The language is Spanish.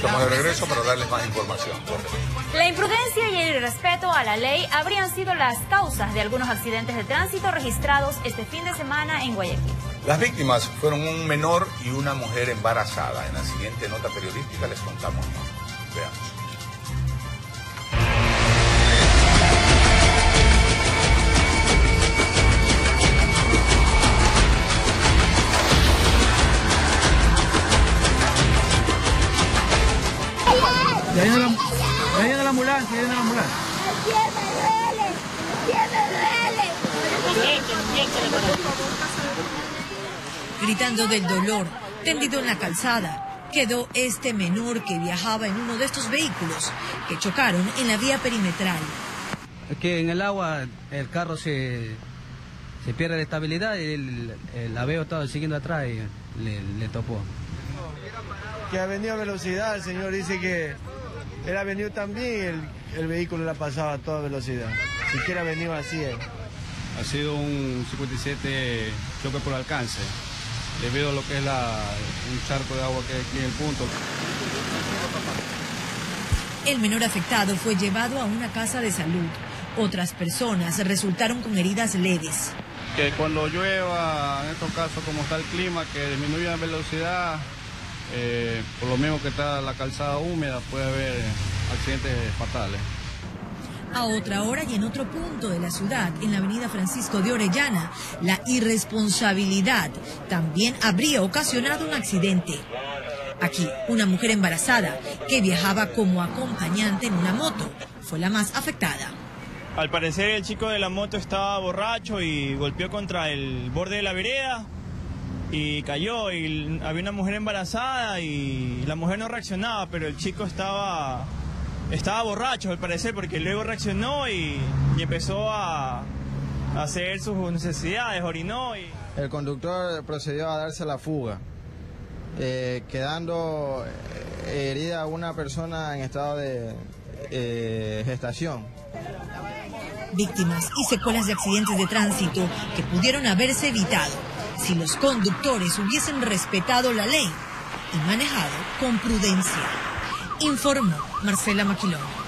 Estamos de regreso para darles más información. La imprudencia y el irrespeto a la ley habrían sido las causas de algunos accidentes de tránsito registrados este fin de semana en Guayaquil. Las víctimas fueron un menor y una mujer embarazada. En la siguiente nota periodística les contamos más. Veamos. Ya viene la ambulancia, ya viene la ambulancia. Gritando del dolor, tendido en la calzada, quedó este menor que viajaba en uno de estos vehículos que chocaron en la vía perimetral. Es que en el agua el carro se pierde la estabilidad y el aveo estaba siguiendo atrás y le topó. Que ha venido a velocidad, el señor dice que él ha venido también, el vehículo le ha pasado a toda velocidad. Siquiera ha venido así. Ha sido un 57 choque por alcance, debido a lo que es un charco de agua que hay aquí en el punto. El menor afectado fue llevado a una casa de salud. Otras personas resultaron con heridas leves. Que cuando llueva, en estos casos como está el clima, que disminuya la velocidad, por lo mismo que está la calzada húmeda, puede haber accidentes fatales. A otra hora y en otro punto de la ciudad, en la avenida Francisco de Orellana, la irresponsabilidad también habría ocasionado un accidente. Aquí, una mujer embarazada que viajaba como acompañante en una moto fue la más afectada. Al parecer el chico de la moto estaba borracho y golpeó contra el borde de la vereda y cayó, y había una mujer embarazada y la mujer no reaccionaba, pero el chico estaba borracho al parecer, porque luego reaccionó y empezó a hacer sus necesidades, orinó. El conductor procedió a darse la fuga, quedando herida una persona en estado de gestación. Víctimas y secuelas de accidentes de tránsito que pudieron haberse evitado si los conductores hubiesen respetado la ley y manejado con prudencia. Informó Marcela Maquilón.